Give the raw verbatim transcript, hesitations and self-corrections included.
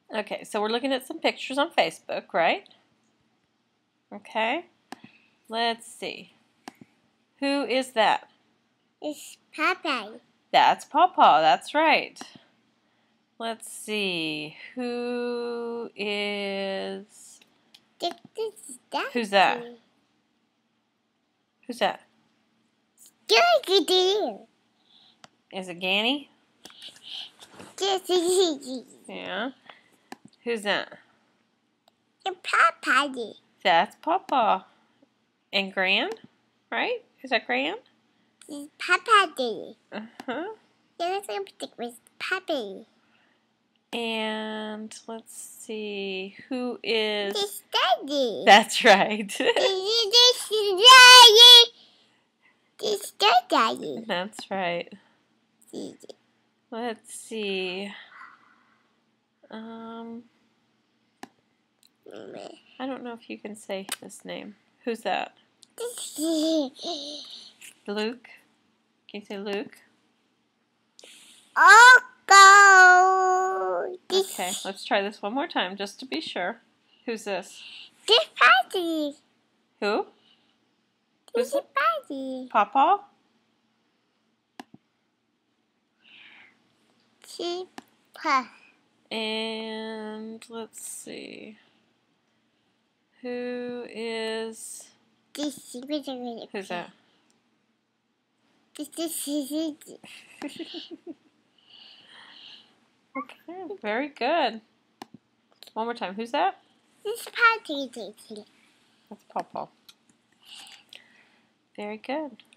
Okay, so we're looking at some pictures on Facebook, right? Okay. Let's see. Who is that? It's Popeye. That's Pawpaw, that's right. Let's see. Who is... This is Daddy. Who's that? Who's that? Daddy. Is it Ganny? This is Yeah. Who's that? the Popeye. That's Pawpaw. And Gran, right? Is that Gran? This is Popeye. Uh-huh. Yeah, let's go pick with Popeye. And let's see. Who is... This is Daddy. That's right. This is this is Daddy. This is their Daddy. That's right. This is Let's see. Um, I don't know if you can say this name. Who's that? This is Luke? Can you say Luke? Oh, go. This Okay, let's try this one more time just to be sure. Who's this? This party. Who? This Who's is it? party. Pawpaw? Cheaper. And let's see. Who is... This is wait a minute. Who's that? This this is Okay, very good. One more time. Who's that? this party. That's Pawpaw. Very good.